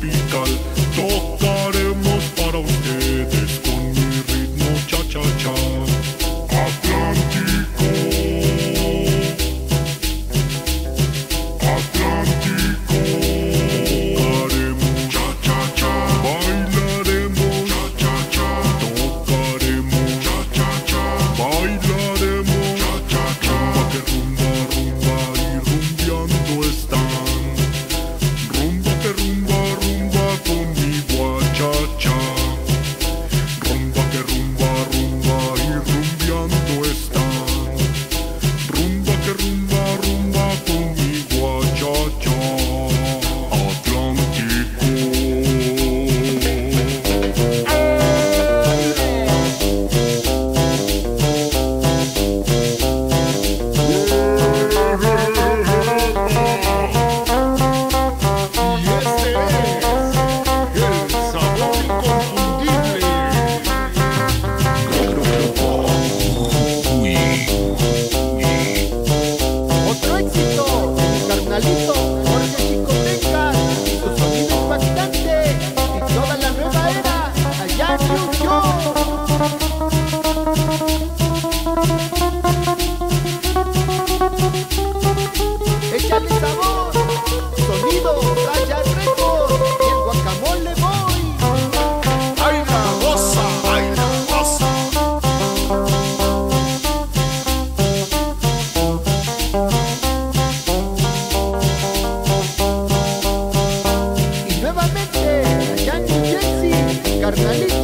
tropical. Tocaremos para ustedes con mi ritmo cha-cha-cha. Atlántico, Atlántico. Tocaremos cha-cha-cha, bailaremos cha-cha-cha. Tocaremos cha-cha-cha, bailaremos cha-cha-cha. Rumba que rumba, rumba y rumbeando están. Rumba que rumba, rumba con mi guachacha. Rumba que rumba, rumba y rumbeando están. Rumba que rumba, rumba con mi guachacha. Atlántico. Otro éxito, carnalito Jorge Chicotecas y su sonido impactante y toda la nueva era allá en New York. Échale sabor, sonido Raya Records y el Guacamole Boy. ¡Ay, la goza! ¡Ay, la goza! Y nuevamente allá en New Jersey, carnalito